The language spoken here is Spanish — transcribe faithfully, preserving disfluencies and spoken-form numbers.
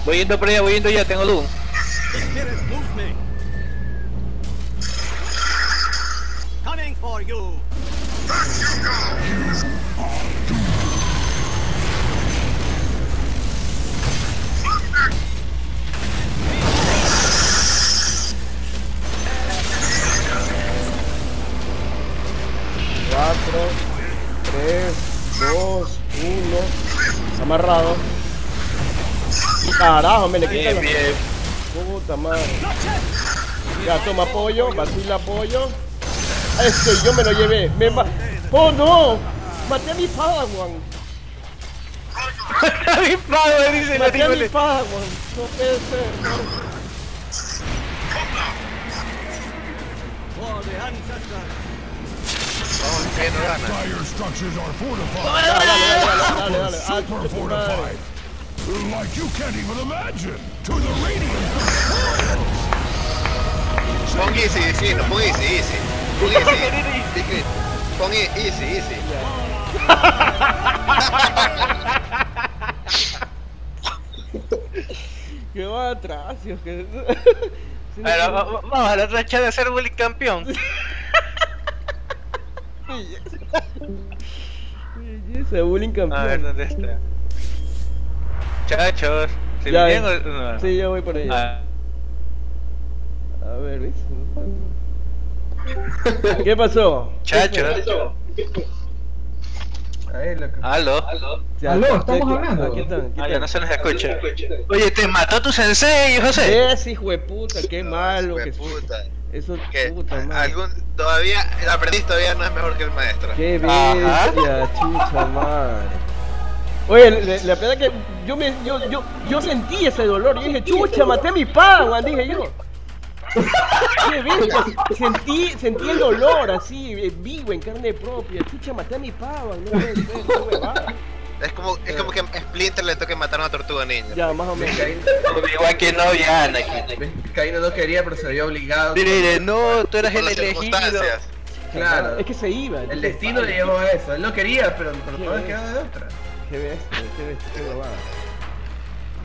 Voy yendo por allá, voy yendo ya, tengo luz. Coming for you. cuatro, tres, dos, uno. Amarrado. Carajo, me le quita la... Bien. Puta madre. Ya, toma apoyo, vacila apoyo. Este, yo me lo llevé. Me ma... ¡Oh, no! Maté a mi Padawan. Mi padre dice la Maté a mi tío. Padawan. No puede ser. For the ancestors. Vamos, que no gana. Dire structures are fortified. Dale, dale, dale, dale, dale. Ah, Super chucha tu madre. fortified. Like you can't even imagine. To the radiant. Pon easy, sí, no, pon easy, easy. Pon easy. Dije, pon e- easy, easy. ¿Qué va atrás? Si es que... Si no Pero tiene- va- va- vamos a la racha de ser bully campeón. Ese bullying campeón. A ver, ¿dónde está? Chachos, ¿se Ya, bien o no? Sí, ya voy por allá. Ah, A ver, ¿ves? ¿Qué pasó? chachos. Ahí lo que... Aló. Ya, Aló, aquí- estamos aquí- hablando. Aquí están, aquí Ah, ya están. no se nos escucha. Oye, te mató tu sensei, José. Ese hijo de puta, qué malo que Puta. eso Que puta madre. algún todavía el aprendiz todavía no es mejor que el maestro. Qué Ajá. bestia, chucha madre. Oye, la, la verdad que yo me yo, yo, yo sentí ese dolor, yo dije, chucha, maté a mi Padawan, dije yo. Qué bestia, sentí, sentí el dolor así, eh, vivo, en carne propia, chucha, maté a mi Padawan, no puede ser, qué huevada. Es como, es como que a Splinter le toque matar a una tortuga ninja. Ya, más o menos. Igual que no, ya, Anakin. Caíno no quería, pero se vio obligado. Mire, no, tú eras Por el las elegido. circunstancias. Claro. Es que se iba. El destino le llevó a eso. Él no quería, pero, pero no le quedaba de otra. Qué bestia, qué bestia, qué huevada.